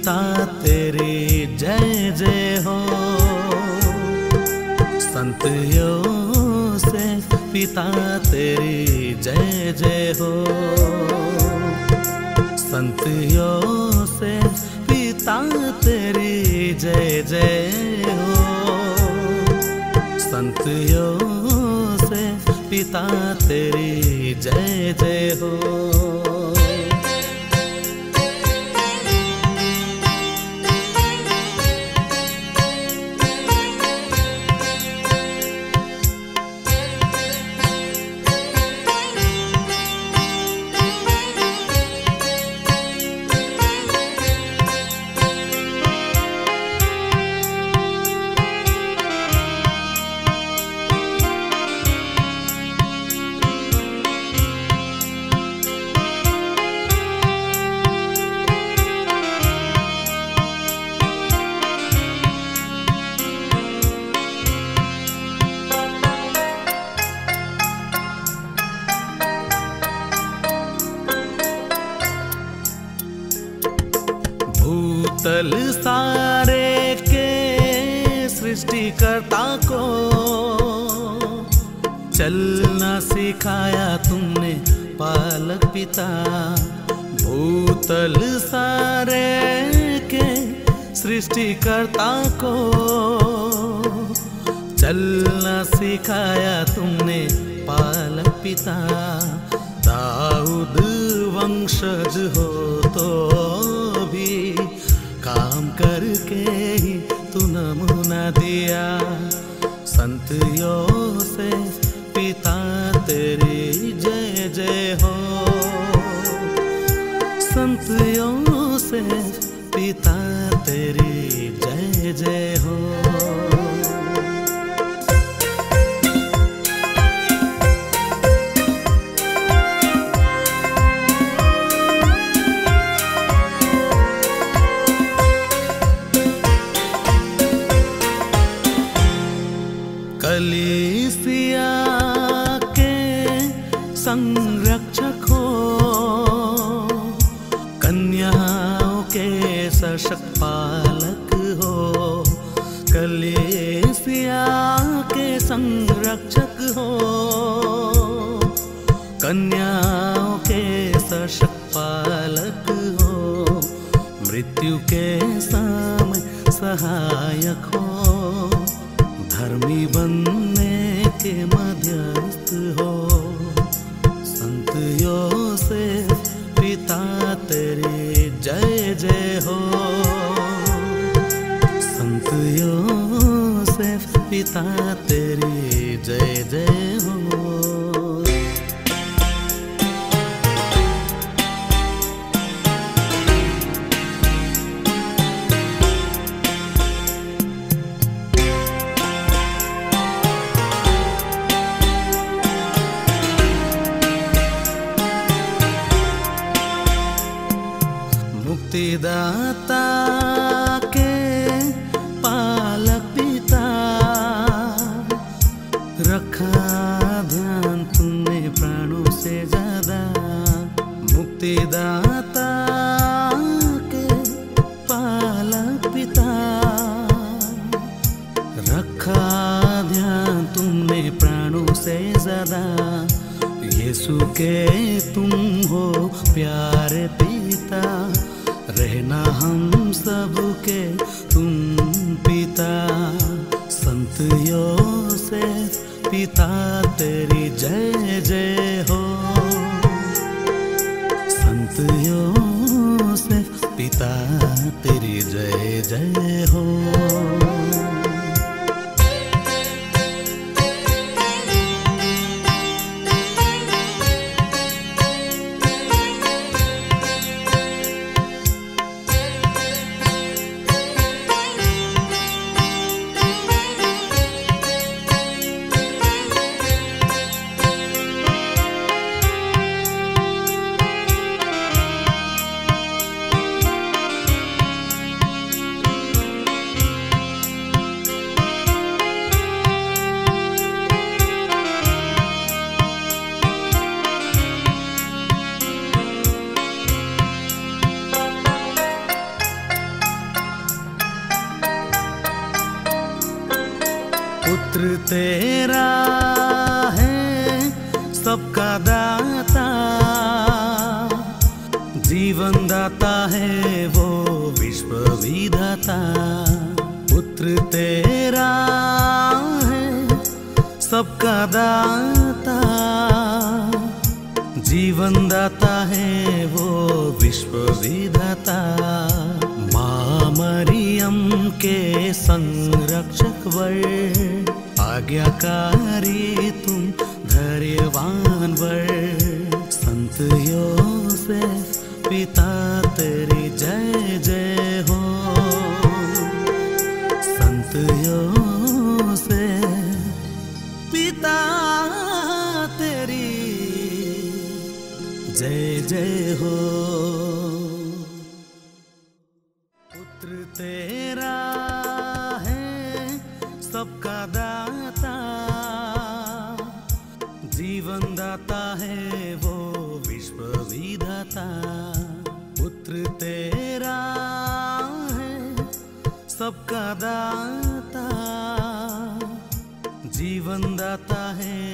पिता तेरी जय जय हो। संत योसेफ पिता तेरी जय जय हो। संत योसेफ पिता तेरी जय जय हो। संत योसेफ पिता तेरी जय जय हो। भूतल सारे के सृष्टिकर्ता को चलना सिखाया तुमने पालक पिता। भूतल सारे के सृष्टिकर्ता को चलना सिखाया तुमने पालक पिता। दाऊद वंशज हो तो भी काम करके ही तू नमूना दिया। संत योसेफ पिता तेरी जय जय हो। संत योसेफ पिता तेरी जय जय हो। कलीसिया के संरक्षक हो। कन्याओं के सशक्त पालक हो। कलीसिया के संरक्षक हो। कन्याओं के सशक्त पालक हो। मृत्यु के समय सहायक हो। धर्मी बनने के मध्यस्थ हो। संत योसेफ पिता तेरी जय जय हो। संत योसेफ पिता तेरी जय जय हो। मुक्तिदाता के पालक पिता रखा ध्यान तुमने प्राणों से ज्यादा। मुक्तिदाता के पालक पिता रखा ध्यान तुमने प्राणों से ज्यादा। यीशु के तुम हो प्यारे पिता। रहना हम सबके तुम पिता। संत योसेफ पिता तेरी जय जय हो। संत योसेफ पिता तेरी जय जय हो। पुत्र तेरा है सबका दाता, जीवन दाता है वो विश्व विधाता। पुत्र तेरा है सबका दाता, जीवन दाता है वो विश्व विधाता। माँ मरियम के संरक्षक वर, आज्ञाकारी तुम धैर्यवान वर। संत योसेफ पिता तेरी जय जय हो। संत योसेफ पिता तेरी जय जय हो। पुत्र तेरा है सबका दाता, जीवन दाता है वो विश्व विधाता। पुत्र तेरा है सबका दाता, जीवन दाता है